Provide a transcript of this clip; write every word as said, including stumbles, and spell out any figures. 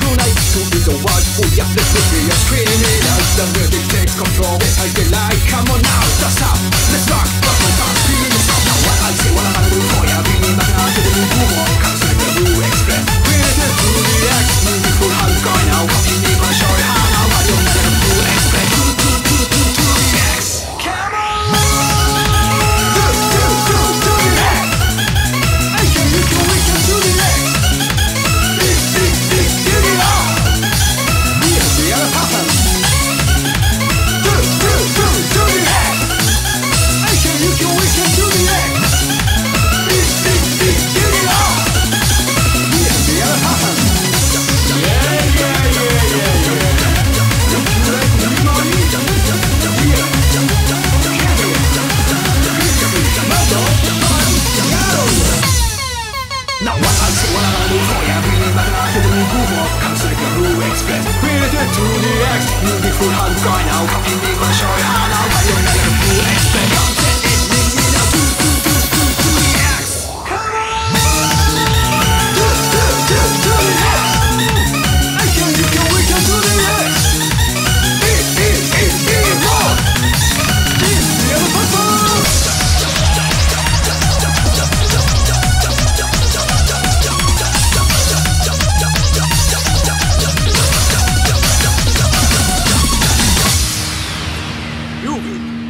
tonight. Who is the one who got the serious criminals? The music takes control. Let's take it like, come on now, just up. Let's rock, rock, rock, rock, feeling the sound. Now what I say, what I'm gonna do for ya. Bring me back now to the new boom. Comes to the Blue Express. Created to the X. Music full hardcore now. Cause you need my show how now. What you're not the Blue Express. To, to, to, to, to the X. Come on. To, to, to, to the X. I can, you can, we can to the X. Big, big, big, get it on. Yes, we are happen. To, to, to, to the X. I can, you can, we can to the X. Big, big, big, get it on. Yes, we are happen. Yeah, yeah, yeah, yeah, yeah. Now what I say, what I'm gonna do for ya. Bring me back now to the new groove. Comes like a Blue Express. Created to the X. Music full hardcore now. Come in, make my show how now. Why you're not a Blue Express. Come set it, make me now. To, to, to, to, to the X. Come on. To, to, to, to the X. I can, you can, we can to the X. It, it, it, it, more. This, the other purpose. You